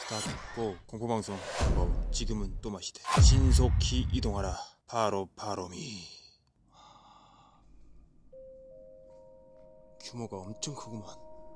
다 듣고 공포방송 지금은 또 마시되 신속히 이동하라. 바로 바로미. 규모가 엄청 크구만.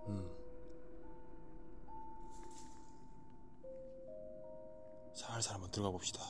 살살 한번 들어가 봅시다.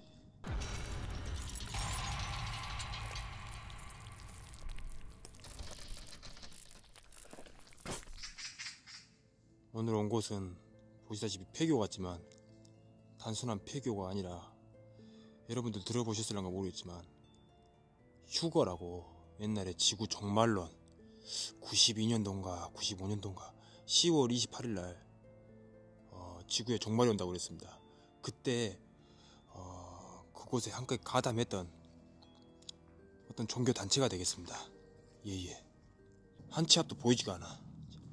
오늘 온 곳은 보시다시피 폐교 같지만 단순한 폐교가 아니라, 여러분들 들어보셨을런가 모르겠지만 휴거라고, 옛날에 지구 종말론 92년도인가 95년도인가 10월 28일날 지구에 종말이 온다고 그랬습니다. 그때 그곳에 함께 가담했던 어떤 종교 단체가 되겠습니다. 예예. 한 치 앞도 보이지가 않아.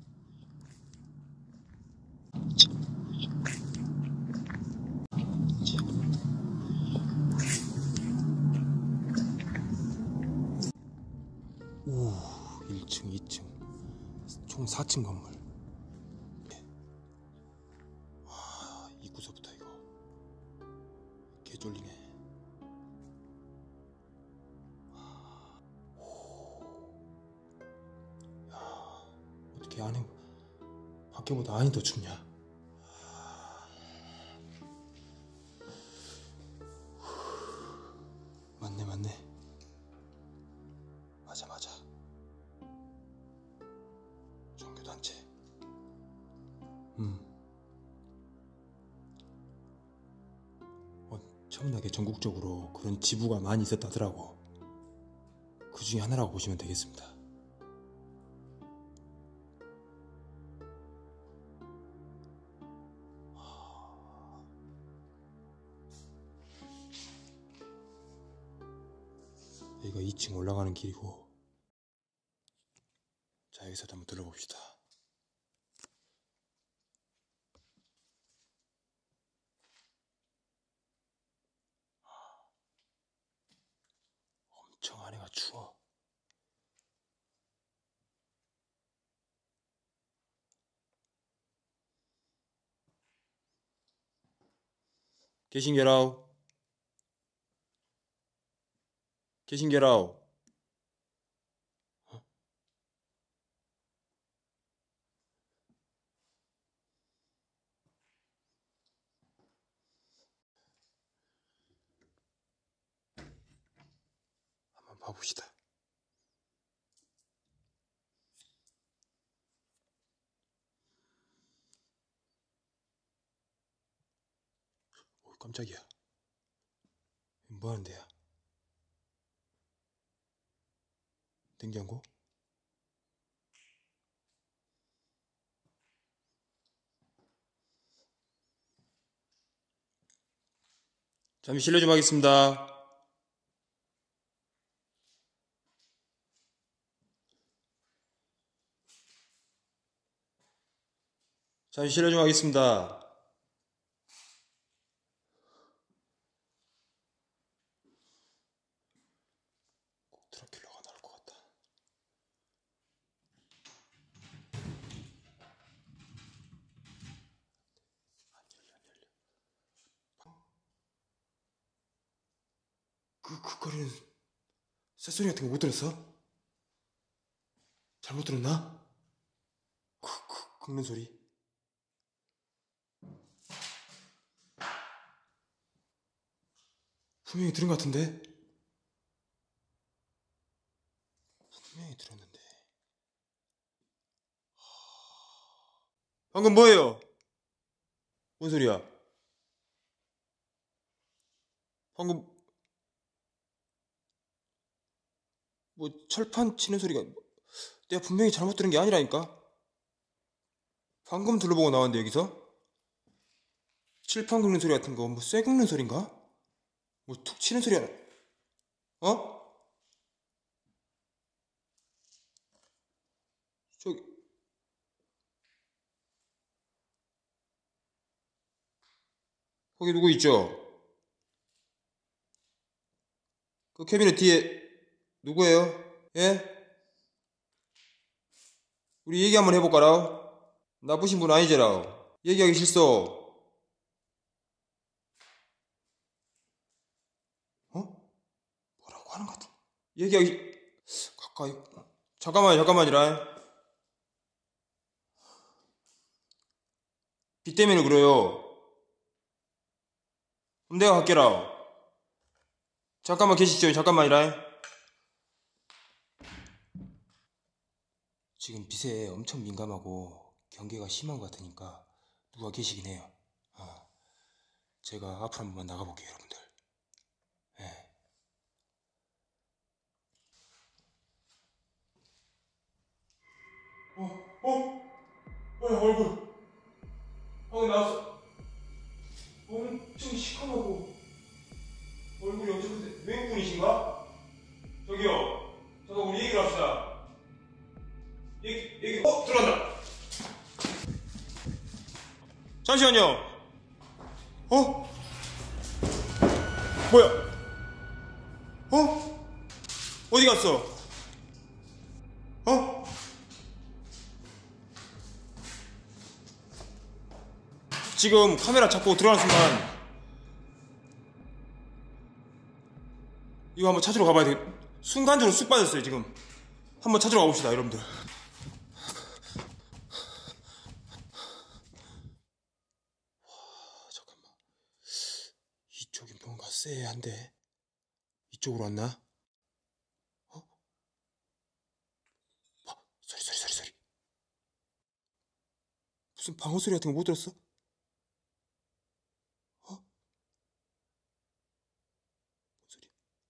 오, 1층, 2층, 총 4층 건물. 와, 입구서부터 이거 개 쫄리네. 야, 어떻게 안에 밖에보다 안이 더 춥냐? 맞네. 맞아. 종교단체. 엄청나게 전국적으로 그런 지부가 많이 있었다더라고. 그 중에 하나라고 보시면 되겠습니다. 여기가 2층 올라가는 길이고, 자, 여기서 한번 들러봅시다. 엄청 안에가 추워. 계신게라우. 한번 봐봅시다. 오, 깜짝이야. 뭐 하는 데야? 냉장고? 잠시 실례 좀 하겠습니다. 꼭 드라큘라가 나올 것 같다. 안 열려. 그 거리는 새소리 같은 거 못 들었어? 잘못 들었나? 긁는 소리. 분명히 들은 것 같은데? 분명히 들었는데. 방금 뭐예요? 뭔 소리야? 방금 뭐 철판 치는 소리가, 내가 분명히 잘못 들은 게 아니라니까? 방금 둘러보고 나왔는데 여기서? 칠판 긁는 소리 같은 거, 뭐 쇠 긁는 소린가? 뭐 툭 치는 소리 하나? 어? 저기 거기 누구 있죠? 그 캐비넷 뒤에 누구예요? 예? 우리 얘기 한번 해볼까라? 나쁘신 분 아니제라. 얘기하기 싫소. 얘기하기 가까이. 잠깐만이라. 비 때문에 그래요. 그럼 내가 갈게라. 잠깐만 계시죠. 잠깐만이라. 지금 빛에 엄청 민감하고 경계가 심한 것 같으니까 누가 계시긴 해요. 제가 앞으로 한번 나가볼게요, 여러분들. 네. 뭐야, 얼굴. 방금 나왔어. 엄청 시커멓고 얼굴이 엄청 큰데 외국분이신가? 저기요. 잠깐 우리 얘기를 합시다. 얘기. 들어간다. 잠시만요. 뭐야? 어디 갔어? 지금 카메라 잡고 들어가는 순간 이거 한번 찾으러 가봐야 돼. 순간적으로 쑥 빠졌어요. 지금 한번 찾으러 가봅시다, 여러분들. 잠깐만, 이쪽이 뭔가 쎄한데 이쪽으로 왔나? 소리. 무슨 방어 소리 같은 거 못 들었어? 뭔 소리?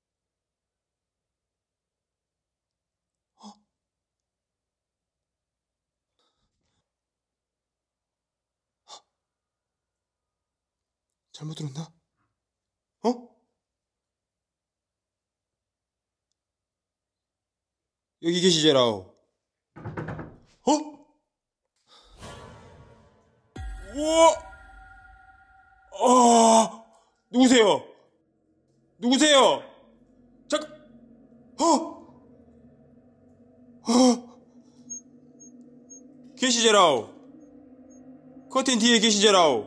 잘못 들었나? 여기 계시제라오. 우와! 누구세요? 잠깐, 계시제라오. 커튼 뒤에 계시제라오.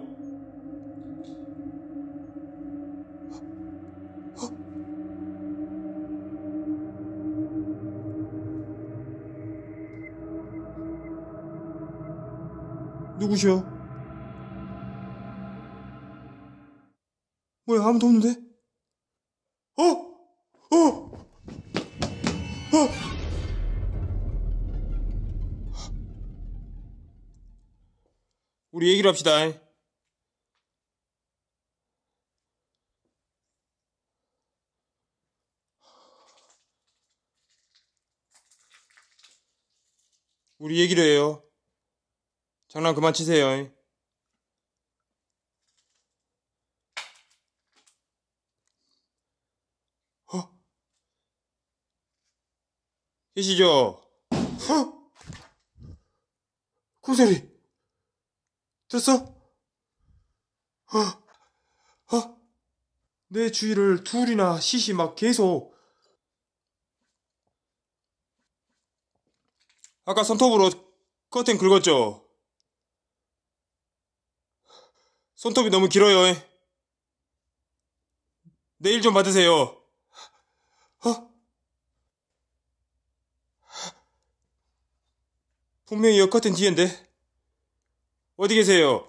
누구셔? 뭐야, 아무도 없는데? 우리 얘기를 합시다. 우리 얘기를 해요. 장난 그만 치세요. 계시죠? 쿵소리 됐어? 내 주위를 둘이나 시 막 계속. 아까 손톱으로 커튼 긁었죠? 손톱이 너무 길어요. 내일 좀 받으세요. 분명히 여 커튼 뒤인데 어디 계세요?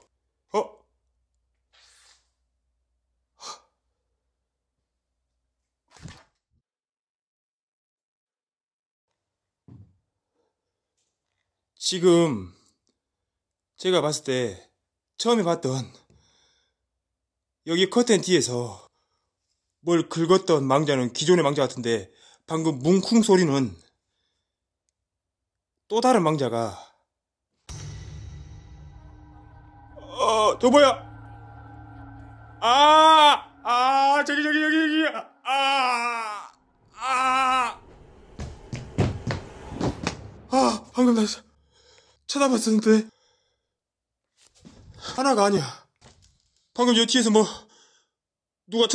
지금 제가 봤을 때 처음에 봤던 여기 커튼 뒤에서 뭘 긁었던 망자는 기존의 망자 같은데 방금 뭉쿵 소리는 또 다른 망자가 저 뭐야? 저기 방금 나 쳐다봤었는데 하나가 아니야. 방금 여 뒤에서 뭐 누가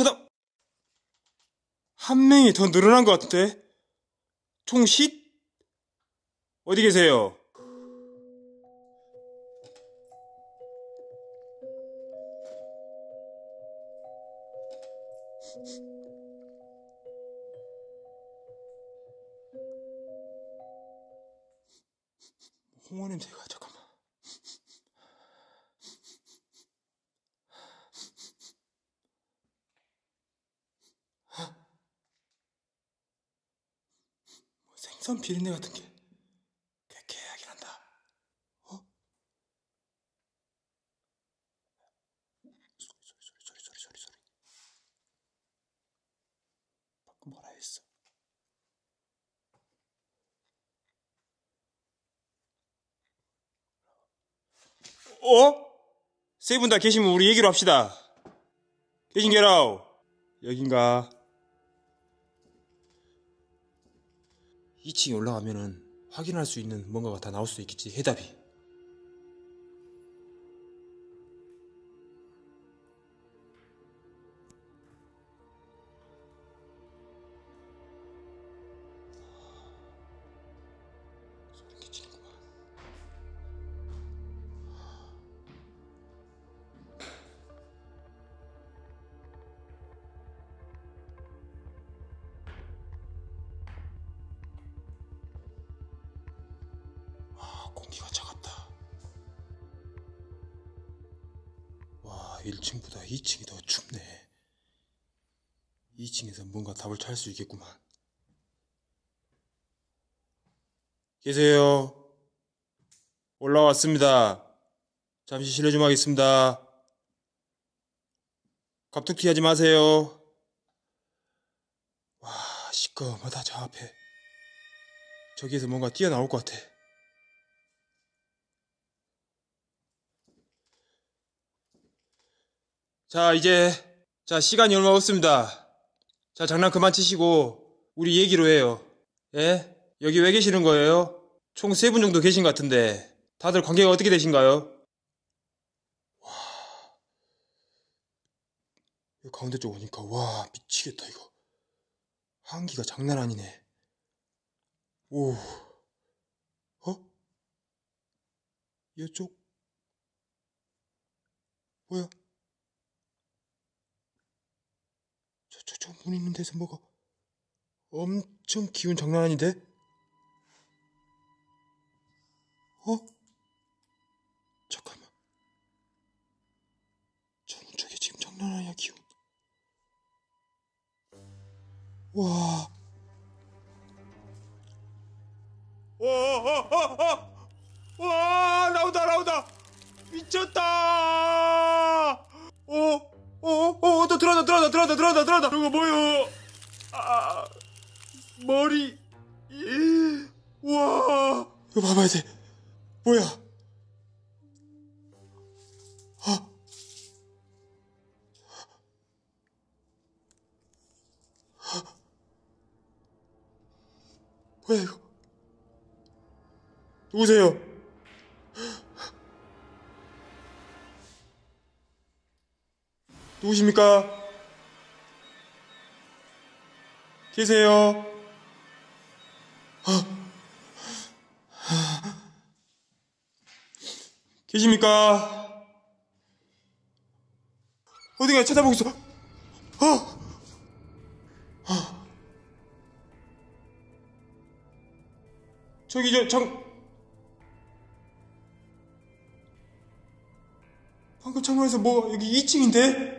한 명이 더 늘어난 것 같은데? 총 쉿? 어디 계세요? 홍어 냄새가 잠깐만. 뭐 생선 비린내 같은 게 쾌쾌하게 난다. 어? 소리. 방금 뭐라 했어? 세 분 다 계시면 우리 얘기로 합시다. 계신게라우? 여긴가? 2층에 올라가면은 확인할 수 있는 뭔가가 다 나올 수 있겠지, 해답이. 소름 끼치는구만. 공기가 차갑다. 와, 1층보다 2층이 더 춥네. 2층에서 뭔가 답을 찾을 수 있겠구만. 계세요? 올라왔습니다. 잠시 실례 좀 하겠습니다. 갑툭튀 하지 마세요. 와, 시꺼멓다. 저 앞에 저기에서 뭔가 뛰어나올 것 같아. 자, 시간이 얼마 없습니다. 자, 장난 그만 치시고 우리 얘기로 해요. 예? 여기 왜 계시는 거예요? 총 3분 정도 계신 것 같은데 다들 관계가 어떻게 되신가요? 와, 여기 가운데 쪽 오니까 와, 미치겠다 이거. 한기가 장난 아니네. 오, 이쪽 뭐야? 저 문 있는 데서 뭐가 엄청 기운 장난 아닌데? 잠깐만. 저 문 쪽에 지금 장난 아니야, 기운. 와. 와, 나온다. 미쳤다. 또 들어간다. 저거 뭐요? 머리. 와. 이거 봐봐야 돼. 뭐야? 뭐야, 이거? 누구세요? 누구십니까? 계세요? 계십니까? 어디가 찾아보고 있어? 저기 방금 창문에서 뭐 여기 2층인데?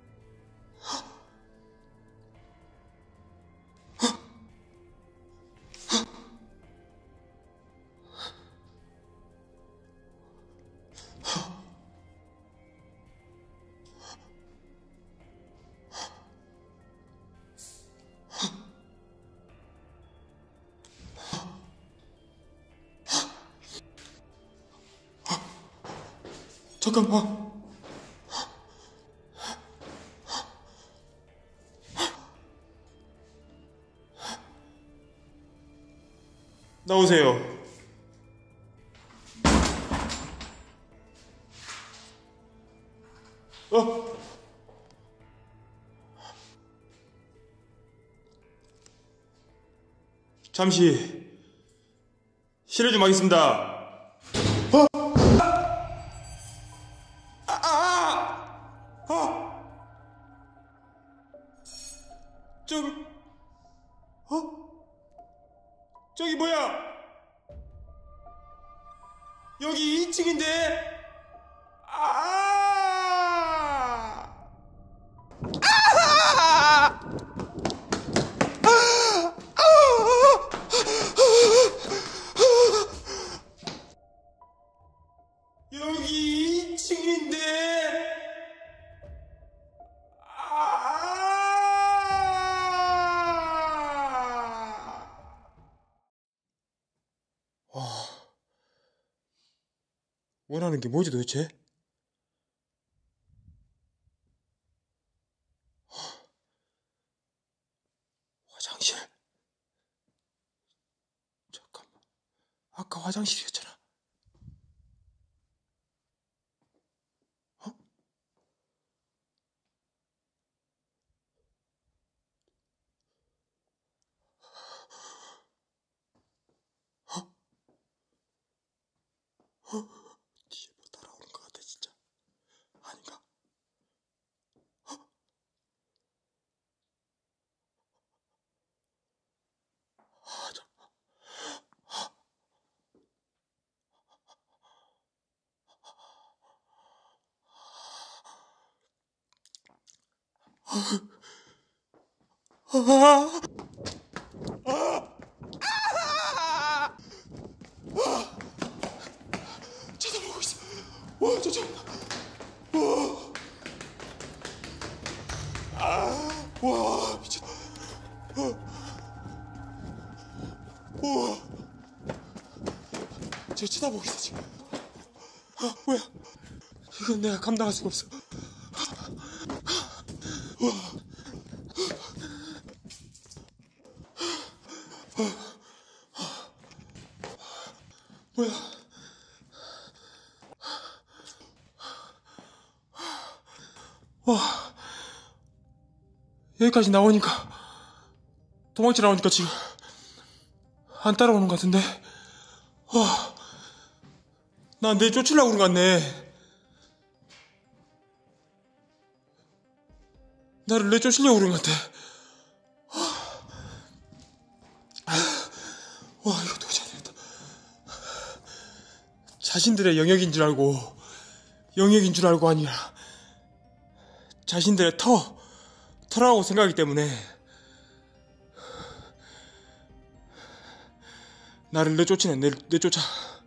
잠깐만. 나오세요. 잠시 실례 좀 하겠습니다. 저기 뭐야? 여기 2층인데. 여기 2층인데. 원하는 게 뭐지 도대체? 화장실. 잠깐만. 아까 화장실이었잖아. 뒤에 뭐 따라오는 것 같아 진짜. 아닌가? 쳐다보고 있어. 와, 저 와, 미쳤다. 우와. 저 쳐다보고 있어 지금. 뭐야? 이건 내가 감당할 수가 없어. 뭐야? 와, 여기까지 나오니까 도망쳐 나오니까 지금 안 따라오는 것 같은데. 와, 난 내 쫓으려고 그런 것 같네. 나를 내쫓으려고 그런 것 같아. 와, 이거 도저히 안 되겠다. 자신들의 영역인 줄 알고 아니라 자신들의 터라고 생각하기 때문에 나를 내쫓아.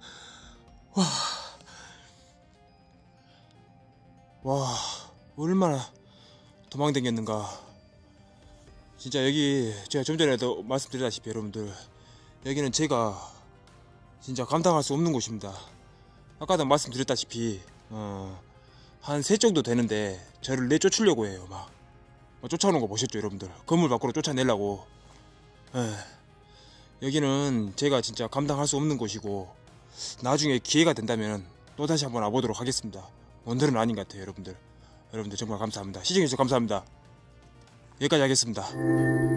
와, 얼마나 도망다녔는가. 진짜 여기 제가 좀 전에도 말씀드렸다시피 여러분들, 여기는 제가 진짜 감당할 수 없는 곳입니다. 아까도 말씀드렸다시피 한 3 정도 되는데 저를 내쫓으려고 해요. 막 쫓아오는 거 보셨죠 여러분들? 건물 밖으로 쫓아내려고. 여기는 제가 진짜 감당할 수 없는 곳이고, 나중에 기회가 된다면 또다시 한번 와보도록 하겠습니다. 오늘은 아닌 것 같아요 여러분들. 여러분들 정말 감사합니다. 시청해주셔서 감사합니다. 여기까지 하겠습니다.